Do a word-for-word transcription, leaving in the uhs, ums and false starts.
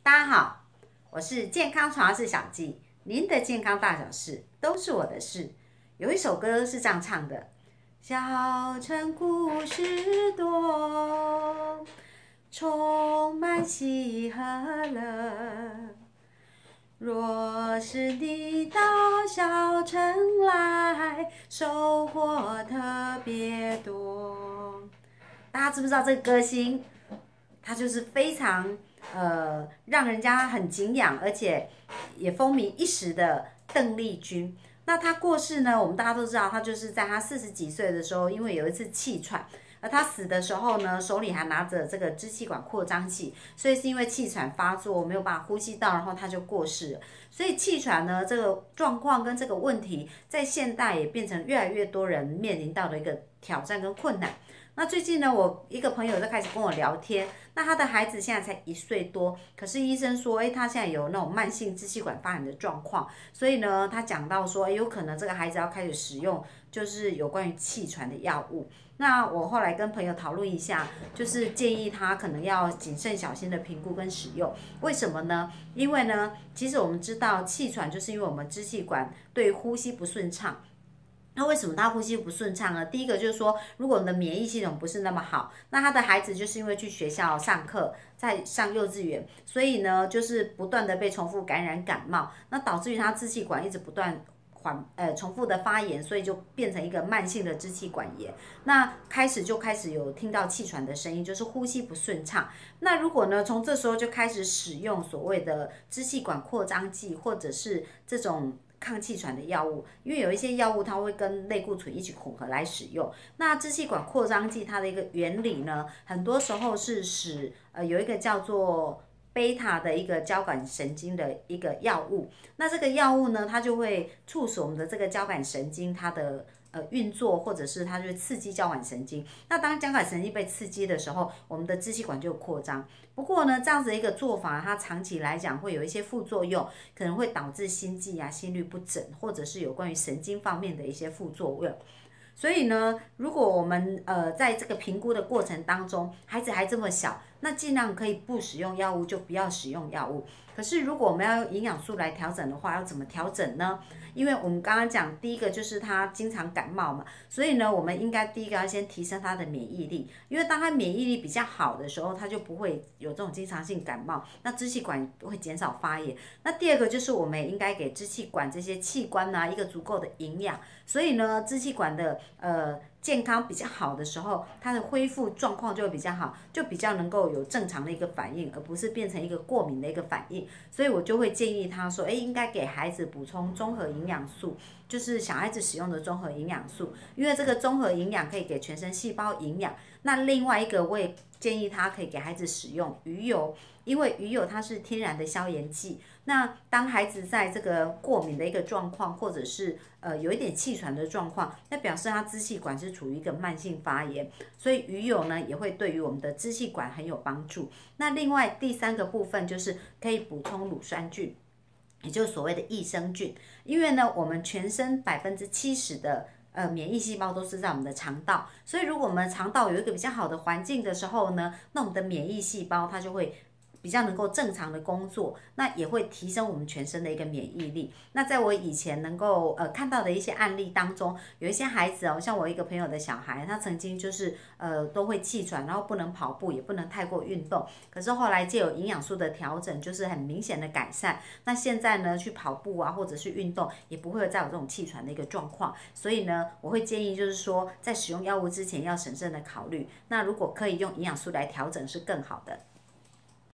大家好，我是健康传话室小纪，您的健康大小事都是我的事。有一首歌是这样唱的：小城故事多，充满喜和乐。若是你到小城来，收获特别多。大家知不知道这个歌星？他就是非常呃让人家很敬仰，而且也风靡一时的邓丽君。那他过世呢，我们大家都知道，他就是在他四十几岁的时候，因为有一次气喘。而他死的时候呢，手里还拿着这个支气管扩张器，所以是因为气喘发作，没有办法呼吸道，然后他就过世了。所以气喘呢，这个状况跟这个问题，在现代也变成越来越多人面临到的一个挑战跟困难。那最近呢，我一个朋友就开始跟我聊天，那他的孩子现在才一岁多，可是医生说，哎，他现在有那种慢性支气管发炎的状况，所以呢，他讲到说，哎，有可能这个孩子要开始使用就是有关于气喘的药物。那我后来跟朋友讨论一下，就是建议他可能要谨慎小心的评估跟使用。为什么呢？因为呢，其实我们知道气喘就是因为我们支气管对呼吸不顺畅。那为什么他呼吸不顺畅呢？第一个就是说，如果我们的免疫系统不是那么好，那他的孩子就是因为去学校上课，在上幼稚园，所以呢，就是不断的被重复感染感冒，那导致于他支气管一直不断缓呃重复的发炎，所以就变成一个慢性的支气管炎。那开始就开始有听到气喘的声音，就是呼吸不顺畅。那如果呢，从这时候就开始使用所谓的支气管扩张剂，或者是这种抗气喘的药物，因为有一些药物它会跟类固醇一起混合来使用。那支气管扩张剂它的一个原理呢，很多时候是使呃有一个叫做贝塔的一个交感神经的一个药物。那这个药物呢，它就会促使我们的这个交感神经它的呃运作，或者是它就会刺激交感神经。那当交感神经被刺激的时候，我们的支气管就扩张。不过呢，这样子的一个做法，它长期来讲会有一些副作用，可能会导致心悸啊、心律不整，或者是有关于神经方面的一些副作用。所以呢，如果我们呃在这个评估的过程当中，孩子还这么小，那尽量可以不使用药物就不要使用药物。可是如果我们要用营养素来调整的话，要怎么调整呢？因为我们刚刚讲第一个就是他经常感冒嘛，所以呢，我们应该第一个要先提升他的免疫力，因为当他免疫力比较好的时候，他就不会有这种经常性感冒，那支气管会减少发炎。那第二个就是我们也应该给支气管这些器官啊一个足够的营养，所以呢，支气管的呃健康比较好的时候，它的恢复状况就会比较好，就比较能够有正常的一个反应，而不是变成一个过敏的一个反应。所以我就会建议他说，哎，应该给孩子补充综合营养素，就是小孩子使用的综合营养素，因为这个综合营养可以给全身细胞营养。那另外一个我也建议他可以给孩子使用鱼油，因为鱼油它是天然的消炎剂。那当孩子在这个过敏的一个状况，或者是呃有一点气喘的状况，那表示他支气管是处于一个慢性发炎，所以鱼油呢也会对于我们的支气管很有帮助。那另外第三个部分就是可以补充乳酸菌，也就是所谓的益生菌，因为呢我们全身百分之七十的呃，免疫细胞都是在我们的肠道，所以如果我们肠道有一个比较好的环境的时候呢，那我们的免疫细胞它就会比较能够正常的工作，那也会提升我们全身的一个免疫力。那在我以前能够呃看到的一些案例当中，有一些孩子哦，像我一个朋友的小孩，他曾经就是呃都会气喘，然后不能跑步，也不能太过运动。可是后来藉由营养素的调整，就是很明显的改善。那现在呢，去跑步啊，或者是运动，也不会再有这种气喘的一个状况。所以呢，我会建议就是说，在使用药物之前要审慎的考虑。那如果可以用营养素来调整，是更好的。